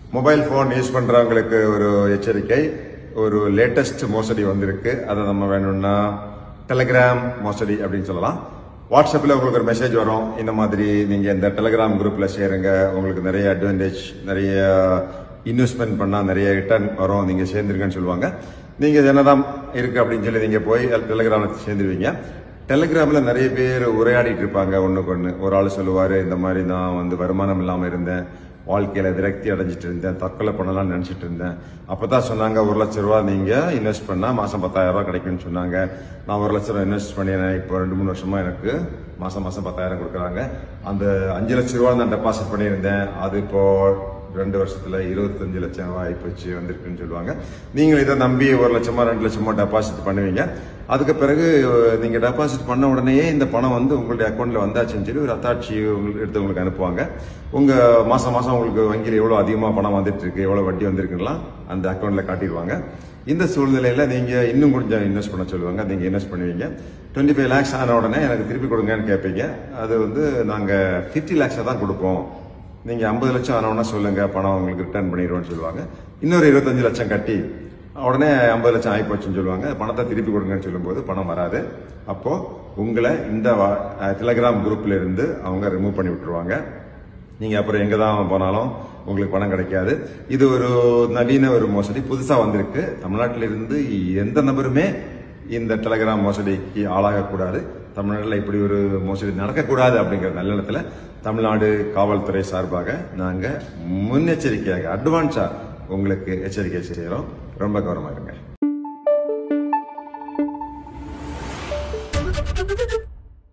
Mobile phone use பண்றவங்களுக்கு ஒரு எச்சரிக்கை. ஒரு லேட்டஸ்ட் மோசடி வந்திருக்கு. அதை நம்ம வேணும்னா டெலிகிராம் மோசடி அப்படின்னு சொல்லலாம். வாட்ஸ்அப்ல உங்களுக்கு ஒரு மெசேஜ் வரும், இந்த மாதிரி நீங்க இந்த டெலிகிராம் குரூப்ல சேருங்க, உங்களுக்கு நிறைய அட்வான்டேஜ், நிறைய இன்வெஸ்ட்மெண்ட் பண்ணா நிறைய ரிட்டர்ன் வரும், நீங்க சேர்ந்துருங்கன்னு சொல்லுவாங்க. நீங்க என்னதான் இருக்கு அப்படின்னு சொல்லி நீங்க போய் டெலிகிராம்ல சேர்ந்துருவீங்க. டெலிகிராம்ல நிறைய பேர் உரையாடிட்டு இருப்பாங்க ஒண்ணுக்கு ஒண்ணு. ஒரு ஆள் சொல்லுவாரு, இந்த மாதிரி நான் வருமானம் இல்லாம இருந்தேன், வாழ்க்கையில விரக்தி அடைஞ்சிட்டு இருந்தேன், தற்கொலை பண்ணலாம்னு நினைச்சிட்டு இருந்தேன். அப்பதான் சொன்னாங்க 1 லட்சம் ரூபாய் நீங்க இன்வெஸ்ட் பண்ணா மாசம் 10,000 ரூபாய் கிடைக்கும்னு சொன்னாங்க. நான் 1 லட்சம் ரூபாய் இன்வெஸ்ட் பண்ணினேன். இப்போ 2-3 வருஷமா எனக்கு மாசம் 10,000 கொடுக்குறாங்க. அந்த 5 லட்சம் ரூபாய் நான் டெபாசிட் பண்ணியிருந்தேன், அது இப்போ 2 வருஷத்துல 25 லட்சம் ரூபாய் போச்சு வந்திருக்குன்னு சொல்லுவாங்க. நீங்கள் இதை நம்பி 1 லட்சமா 2 லட்சமா டெபாசிட் பண்ணுவீங்க. அதுக்கு பிறகு நீங்க டெபாசிட் பண்ண உடனே இந்த பணம் உங்களுடைய அக்கௌண்ட்ல வந்தாச்சுன்னு சொல்லி ஒரு அத்தாட்சி எடுத்து உங்களுக்கு அனுப்புவாங்க. உங்க மாசம் மாசம் உங்களுக்கு வங்கியில் எவ்வளவு அதிகமா பணம் வந்துட்டு இருக்கு, எவ்வளவு வட்டி வந்திருக்குலாம் அந்த அக்கௌண்ட்ல காட்டிடுவாங்க. இந்த சூழ்நிலையில நீங்க இன்னும் கொஞ்சம் இன்வெஸ்ட் பண்ண சொல்லுவாங்க. நீங்க இன்வெஸ்ட் பண்ணுவீங்க. 25 lakhs ஆன உடனே எனக்கு திருப்பி கொடுங்கன்னு கேட்பீங்க. அது நாங்க 50 lakhs தான் கொடுப்போம், நீங்க 50 லட்சம் ஆனவனா சொல்லுங்க, பணம் உங்களுக்கு ரிட்டர்ன் பண்ணிடுவோம்னு சொல்லுவாங்க. இன்னொரு 25 லட்சம் கட்டி உடனே 50 லட்சம் ஆயிப்போச்சுன்னு சொல்லுவாங்க. பணத்தை திருப்பி கொடுங்கன்னு சொல்லும்போது பணம் வராது. அப்போ உங்களை இந்த டெலிகிராம் குரூப்ல இருந்து அவங்க ரிமூவ் பண்ணி விட்டுருவாங்க. நீங்க அப்புறம் எங்க தான் போனாலும் உங்களுக்கு பணம் கிடைக்காது. இது ஒரு நவீன ஒரு மோசடி, புதுசா வந்திருக்கு. தமிழ்நாட்டில இருந்து எந்த நபருமே இந்த டெலிகிராம் மோசடிக்கு ஆளாகக்கூடாது. தமிழ்நாட்டில் இப்படி ஒரு மோசடி நடக்கக்கூடாது அப்படிங்கிற நல்லெண்ணத்துல தமிழ்நாடு காவல்துறை சார்பாக நாங்க முன்னெச்சரிக்கையாக அட்வான்ஸா உங்களுக்கு எச்சரிக்கை செய்யறோம். ரொம்ப கவனமா இருங்க.